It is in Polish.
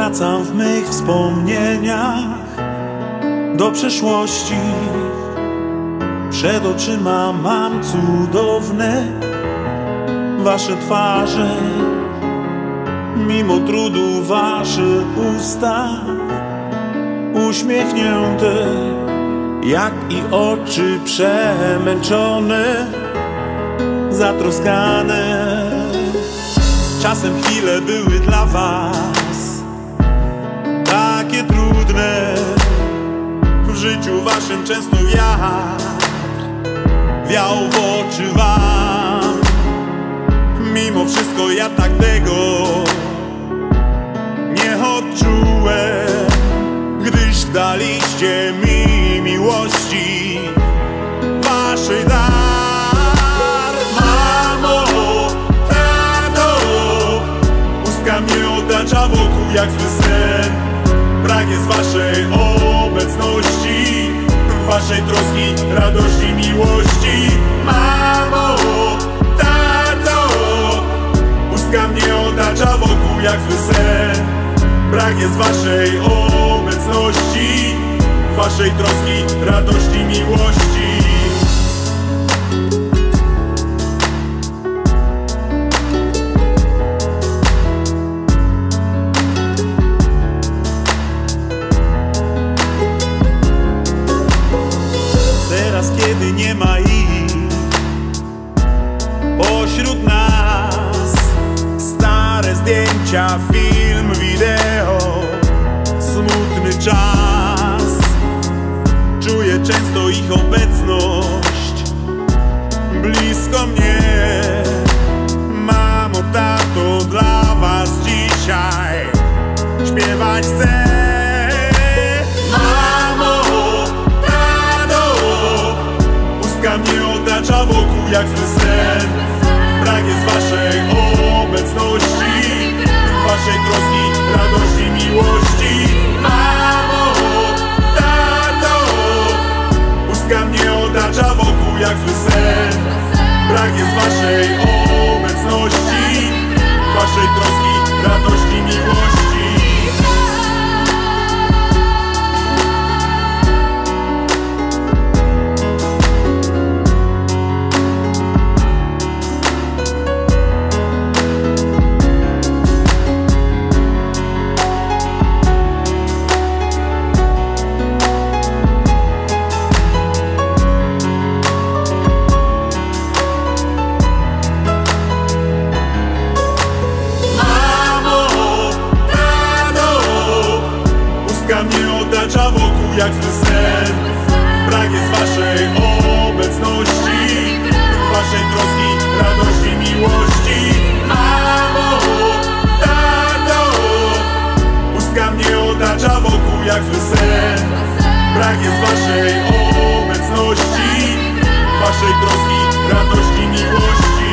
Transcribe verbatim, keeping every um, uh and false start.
Wracam w mych wspomnieniach do przeszłości. Przed oczyma mam cudowne wasze twarze, mimo trudu wasze usta uśmiechnięte, jak i oczy przemęczone, zatroskane. Czasem chwile były dla was takie trudne, w życiu waszym często wiatr wiał w oczy wam. Mimo wszystko ja tak tego nie odczułem, gdyż daliście mi miłości waszej dar. Mamo, tato, pustka mnie otacza wokół jak zły sen. Brak jest waszej obecności, waszej troski, radości, miłości. Mamo, tato, pustka mnie otacza wokół jak zły sen. Brak jest waszej obecności, waszej troski, radości, miłości. Teraz, kiedy nie ma ich pośród nas, stare zdjęcia, film, wideo, smutny czas. Czuję często ich obecność blisko mnie. Mamo, tato, dla was dzisiaj śpiewać chcę. Mnie otacza wokół jak zły sen. Brak jest waszej obecności, waszej troski, radości, miłości. Mamo, tato, pustka mnie otacza wokół jak zły sen. Brak jest waszej obecności, waszej troski, radości, miłości. Mnie otacza wokół jak zły sen. Brak jest waszej obecności, waszej troski, radości, miłości. Mamo, tato, pustka mnie otacza wokół jak zły sen. Brak jest waszej obecności, waszej troski, radości, miłości.